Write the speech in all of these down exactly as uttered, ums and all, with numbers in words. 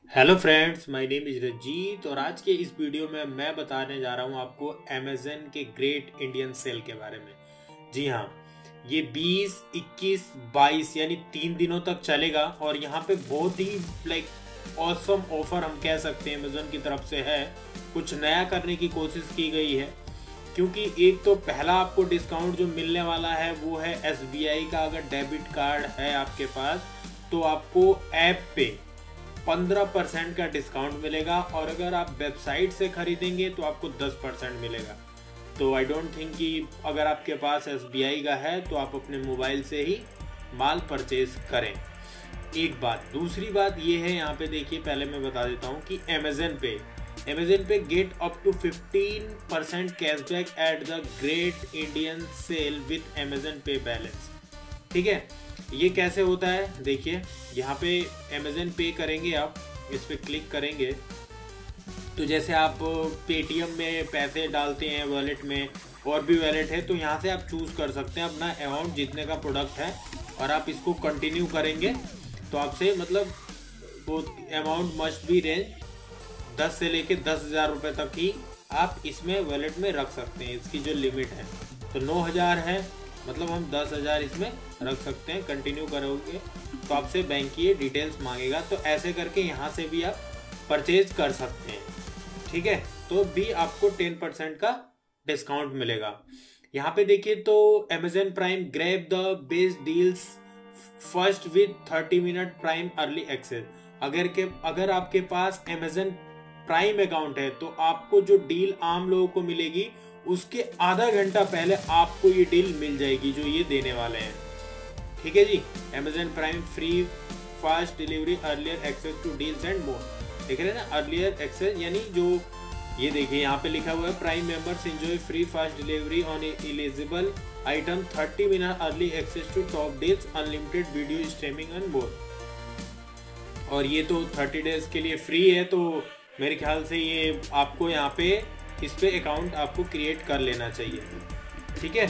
Hello friends, my name is Ranjit और आज के इस वीडियो में मैं बताने जा रहा हूं आपको अमेज़न के ग्रेट इंडियन सेल के बारे में। जी हाँ, ये बीस, इक्कीस, बाईस यानी तीन दिनों तक चलेगा और यहाँ पे बहुत ही लाइक ऑसम ऑफर हम कह सकते हैं अमेज़न की तरफ से है। कुछ नया करने की कोशिश की गई है क्योंकि एक तो पहला आपको डिस्काउंट जो मिलने वाला है वो है एस बी आई का। अगर डेबिट कार्ड है आपके पास तो आपको ऐप पे पंद्रह परसेंट का डिस्काउंट मिलेगा और अगर आप वेबसाइट से खरीदेंगे तो आपको दस परसेंट मिलेगा। तो आई डोंट थिंक कि अगर आपके पास एस बी आई का है तो आप अपने मोबाइल से ही माल परचेज करें। एक बात, दूसरी बात ये है, यहाँ पे देखिए, पहले मैं बता देता हूँ कि Amazon pay Amazon pay get up to fifteen percent cashback at the great Indian sale with Amazon pay balance. ठीक है, ये कैसे होता है देखिए, यहाँ पे अमेज़न पे करेंगे, आप इस पर क्लिक करेंगे तो जैसे आप पेटीएम में पैसे डालते हैं वॉलेट में, और भी वॉलेट है तो यहाँ से आप चूज़ कर सकते हैं अपना अमाउंट जितने का प्रोडक्ट है और आप इसको कंटिन्यू करेंगे तो आपसे मतलब वो अमाउंट मस्ट बी रेंज दस से लेके दस हज़ार रुपये तक ही आप इसमें वॉलेट में रख सकते हैं। इसकी जो लिमिट है तो नौ हज़ार है, मतलब हम दस हज़ार इसमें रख सकते हैं। कंटिन्यू करोगे तो आपसे बैंक की ये डिटेल्स मांगेगा, तो ऐसे करके यहाँ से भी आप परचेज कर सकते हैं। ठीक है, तो भी आपको टेन परसेंट का डिस्काउंट मिलेगा। यहाँ पे देखिए तो Amazon prime grab the best deals first with thirty minute prime early access. अगर के अगर आपके पास अमेज़न प्राइम अकाउंट है तो आपको जो डील आम लोगों को मिलेगी उसके आधा घंटा पहले आपको ये डील मिल जाएगी जो ये देने वाले हैं। ठीक है जी, Amazon prime free fast delivery earlier access to deals and more. देख रहे हैं ना, अर्लियर एक्सेस यानी जो ये देखिए यहाँ पे लिखा हुआ है prime members enjoy free fast delivery on eligible item, thirty minute early access to top deals, unlimited video streaming and more. और ये तो थर्टी डेज के लिए फ्री है, तो मेरे ख्याल से ये आपको यहाँ पे इस पे अकाउंट आपको क्रिएट कर लेना चाहिए। ठीक है,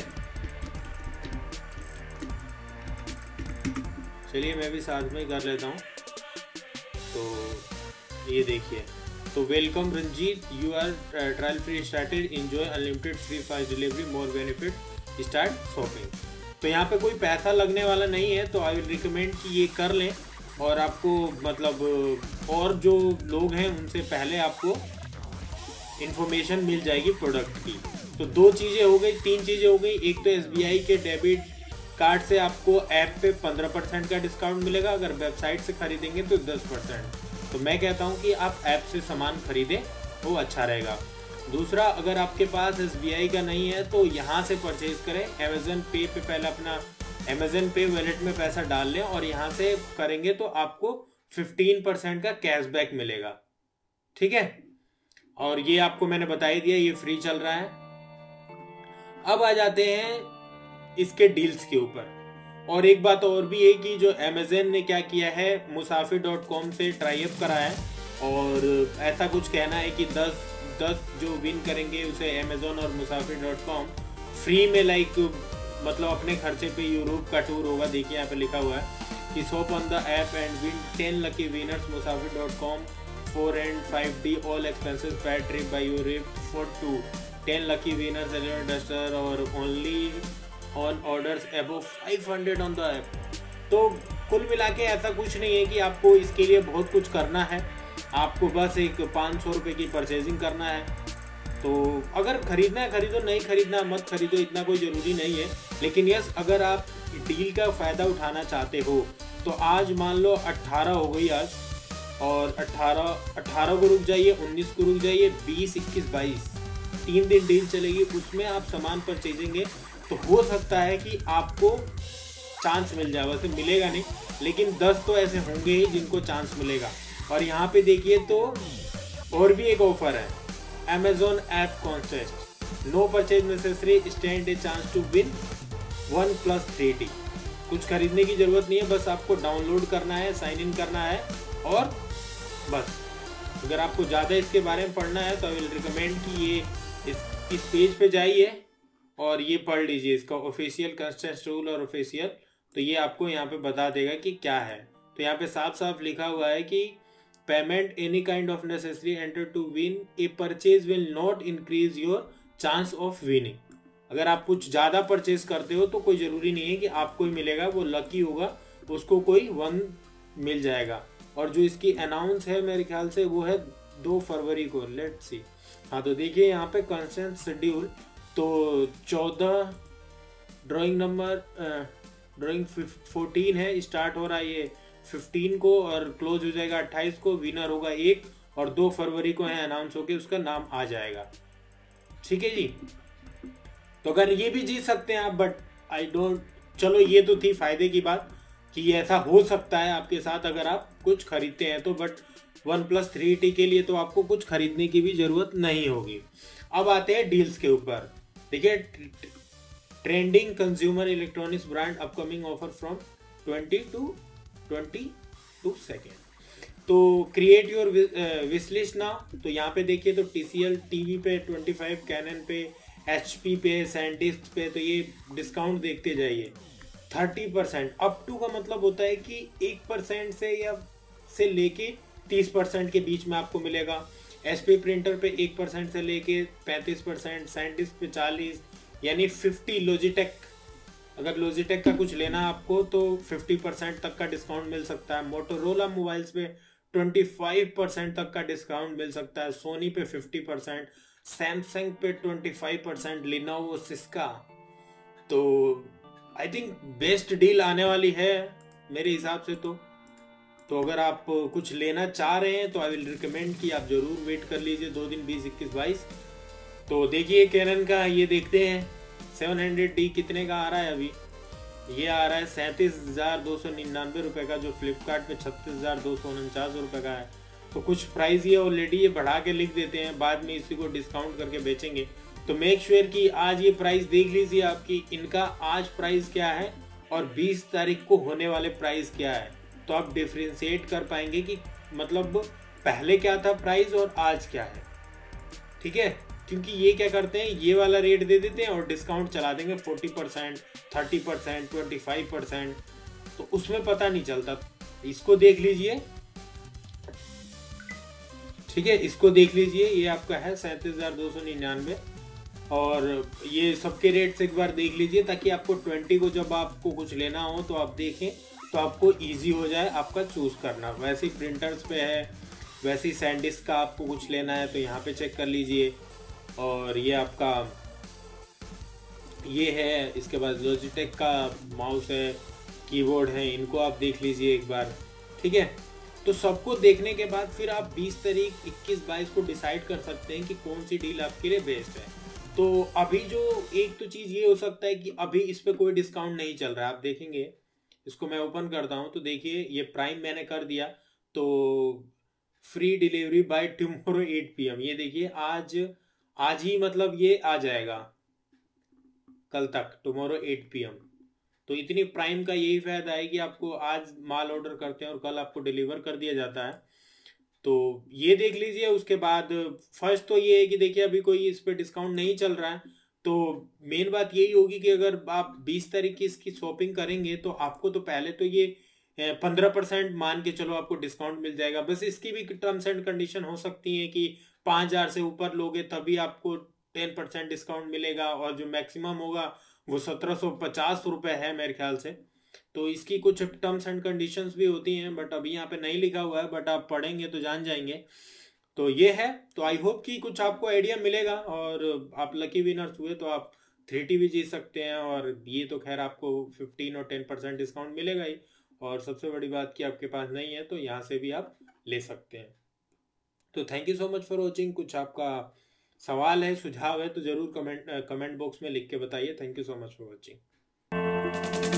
चलिए मैं भी साथ में कर लेता हूँ। तो ये देखिए, तो welcome Ranjit, you are trial free started, enjoy unlimited free fast delivery, more benefit, start shopping. तो यहाँ पे कोई पैसा लगने वाला नहीं है, तो आई विल रिकमेंड कि ये कर लें और आपको मतलब और जो लोग हैं उनसे पहले आपको इन्फॉर्मेशन मिल जाएगी प्रोडक्ट की। तो दो चीज़ें हो गई, तीन चीज़ें हो गई। एक तो एस बी आई के डेबिट कार्ड से आपको ऐप पे पंद्रह परसेंट का डिस्काउंट मिलेगा, अगर वेबसाइट से खरीदेंगे तो दस परसेंट। तो मैं कहता हूँ कि आप ऐप से सामान खरीदें, वो अच्छा रहेगा। दूसरा, अगर आपके पास एस बी आई का नहीं है तो यहाँ से परचेज करें। अमेज़न पे पे पहले अपना अमेज़न पे वॉलेट में पैसा डाल लें और यहाँ से करेंगे तो आपको फिफ्टीन परसेंट का कैशबैक मिलेगा। ठीक है, और ये आपको मैंने बता ही दिया, ये फ्री चल रहा है। अब आ जाते हैं इसके डील्स के ऊपर। और एक बात और भी है कि जो अमेज़न ने क्या किया है, मुसाफिर डॉट कॉम से ट्राई अप करा है और ऐसा कुछ कहना है कि दस दस जो विन करेंगे उसे अमेज़न और मुसाफिर डॉट कॉम फ्री में लाइक मतलब अपने खर्चे पे यूरोप का टूर होगा। देखिए यहाँ पे लिखा हुआ है कि shop on the app and win ten lucky winners Musafir dot com four and five D all expenses paid trip by Europe for two, ten lucky winners eleven Duster और only on orders above five hundred on the app. तो कुल मिला के ऐसा कुछ नहीं है कि आपको इसके लिए बहुत कुछ करना है, आपको बस एक पाँच सौ रुपये की परचेजिंग करना है। तो अगर खरीदना है खरीदो, नहीं खरीदना मत खरीदो, इतना कोई ज़रूरी नहीं है। लेकिन यस, अगर आप डील का फ़ायदा उठाना चाहते हो तो आज मान लो अट्ठारह हो गई आज, और अट्ठारह अट्ठारह को रुक जाइए, उन्नीस को रुक जाइए, बीस, इक्कीस, बाईस तीन दिन डील चलेगी, उसमें आप सामान परचेजेंगे तो हो सकता है कि आपको चांस मिल जाए। वैसे मिलेगा नहीं, लेकिन दस तो ऐसे होंगे ही जिनको चांस मिलेगा। और यहाँ पे देखिए तो और भी एक ऑफर है, Amazon app contest, no purchase necessary, stand a chance to win OnePlus three D. कुछ खरीदने की ज़रूरत नहीं है, बस आपको डाउनलोड करना है, साइन इन करना है और बस। अगर आपको ज़्यादा इसके बारे में पढ़ना है तो आई विल रिकमेंड कि ये इस इस पेज पे जाइए और ये पढ़ लीजिए, इसका ऑफिशियल कंटेस्ट रूल और ऑफिशियल, तो ये आपको यहाँ पे बता देगा कि क्या है। तो यहाँ पे साफ साफ लिखा हुआ है कि payment any kind of necessary enter to win a purchase will not increase your chance of winning. अगर आप कुछ ज़्यादा परचेज करते हो तो कोई ज़रूरी नहीं है कि आपको ही मिलेगा, वो लकी होगा उसको कोई वन मिल जाएगा। और जो इसकी अनाउंस है मेरे ख्याल से वो है दो फरवरी को, लेट्स सी। हाँ तो देखिए यहाँ पे कंस्टेंट शेड्यूल तो चौदह ड्राइंग नंबर ड्राइंग फोर्टीन है, स्टार्ट हो रहा है ये फिफ्टीन को और क्लोज हो जाएगा अट्ठाईस को। विनर होगा एक और दो फरवरी को है अनाउंस होके उसका नाम आ जाएगा। ठीक है जी, तो अगर ये भी जीत सकते हैं आप, बट आई डोंट, चलो ये तो थी फायदे की बात कि ऐसा हो सकता है आपके साथ अगर आप कुछ खरीदते हैं तो, but OnePlus three T के लिए तो आपको कुछ खरीदने की भी जरूरत नहीं होगी। अब आते हैं डील्स के ऊपर। देखिए, trending consumer electronics brand upcoming offer from twenty to twenty two second. तो create your wish list now. तो यहाँ पे देखिए तो टीसीएल टीवी पे ट्वेंटी फाइव, कैनन पे, एचपी पे, सैंडिस्क पे, तो ये डिस्काउंट देखते जाइए। थर्टी परसेंट अप टू का मतलब होता है कि एक परसेंट से या से लेके तीस परसेंट के बीच में आपको मिलेगा। एचपी प्रिंटर पे एक परसेंट से लेके पैंतीस परसेंट, सैंडिस्क पे चालीस, यानी फिफ्टी। लॉजिटेक, अगर लॉजिटेक का कुछ लेना आपको तो फिफ्टी परसेंट तक का डिस्काउंट मिल सकता है। मोटोरोला मोबाइल्स पे ट्वेंटी फाइव परसेंट तक का डिस्काउंट मिल सकता है। सोनी पे फिफ्टी परसेंट, सैमसंग पे twenty five percent, Lenovo, Syska. तो आई थिंक बेस्ट डील आने वाली है मेरे हिसाब से। तो तो अगर आप कुछ लेना चाह रहे हैं तो आई विल रिकमेंड कि आप जरूर वेट कर लीजिए दो दिन, बीस, इक्कीस, बाईस। तो देखिए कैनन का ये देखते हैं सेवन हंड्रेड डी कितने का आ रहा है अभी। ये आ रहा है सैंतीस हजार दो सौ निन्यानवे रुपये का, जो फ्लिपकार्ट पे छत्तीस हजार दो सौ उनचास रुपये का है। तो कुछ प्राइस ये ऑलरेडी ये बढ़ा के लिख देते हैं, बाद में इसी को डिस्काउंट करके बेचेंगे। तो मेक श्योर कि आज ये प्राइस देख लीजिए आपकी, इनका आज प्राइस क्या है और बीस तारीख को होने वाले प्राइस क्या है। तो आप डिफ्रेंशिएट कर पाएंगे कि मतलब पहले क्या था प्राइस और आज क्या है। ठीक है, क्योंकि ये क्या करते हैं, ये वाला रेट दे देते हैं और डिस्काउंट चला देंगे forty percent, thirty percent, twenty five percent, तो उसमें पता नहीं चलता। इसको देख लीजिए, ठीक है, इसको देख लीजिए, ये आपका है सैंतीस हजार दो सौ निन्यानवे। और ये सबके रेट्स एक बार देख लीजिए ताकि आपको ट्वेंटी को जब आपको कुछ लेना हो तो आप देखें तो आपको इजी हो जाए आपका चूज करना। वैसे ही प्रिंटर्स पे है, वैसे ही सैंडिस्क का आपको कुछ लेना है तो यहाँ पे चेक कर लीजिए। और ये आपका ये है, इसके बाद लॉजिटेक का माउस है, कीबोर्ड है, इनको आप देख लीजिए एक बार। ठीक है, तो सबको देखने के बाद फिर आप बीस तारीख, इक्कीस, बाईस को डिसाइड कर सकते हैं कि कौन सी डील आपके लिए बेस्ट है। तो अभी जो एक तो चीज़ ये हो सकता है कि अभी इस पर कोई डिस्काउंट नहीं चल रहा है। आप देखेंगे, इसको मैं ओपन करता हूँ तो देखिए ये प्राइम मैंने कर दिया तो free delivery by tomorrow eight P M. ये देखिए आज आज ही मतलब ये आ जाएगा कल तक, टुमारो एट पी एम। तो इतनी प्राइम का यही फायदा है कि आपको आज माल ऑर्डर करते हैं और कल आपको डिलीवर कर दिया जाता है। तो ये देख लीजिए। उसके बाद फर्स्ट तो ये है कि देखिए अभी कोई इस पे डिस्काउंट नहीं चल रहा है, तो मेन बात यही होगी कि अगर आप बीस तारीख की इसकी शॉपिंग करेंगे तो आपको तो पहले तो ये पंद्रह परसेंट मान के चलो आपको डिस्काउंट मिल जाएगा। बस इसकी भी टर्म्स एंड कंडीशन हो सकती है कि पाँच हजार से ऊपर लोगे तभी आपको टेन परसेंट डिस्काउंट मिलेगा, और जो मैक्सिमम होगा वो सत्रह सौ पचास रुपये है मेरे ख्याल से। तो इसकी कुछ टर्म्स एंड कंडीशंस भी होती हैं, बट अभी यहाँ पे नहीं लिखा हुआ है, बट आप पढ़ेंगे तो जान जाएंगे। तो ये है, तो आई होप कि कुछ आपको आइडिया मिलेगा और आप लकी विनर्स हुए तो आप थ्री टी भी जीत सकते हैं। और ये तो खैर आपको फिफ्टीन और टेन परसेंट डिस्काउंट मिलेगा ही, और सबसे बड़ी बात कि आपके पास नहीं है तो यहाँ से भी आप ले सकते हैं। तो thank you so much for watching. कुछ आपका सवाल है, सुझाव है तो ज़रूर कमेंट कमेंट बॉक्स में लिख के बताइए। Thank you so much for watching.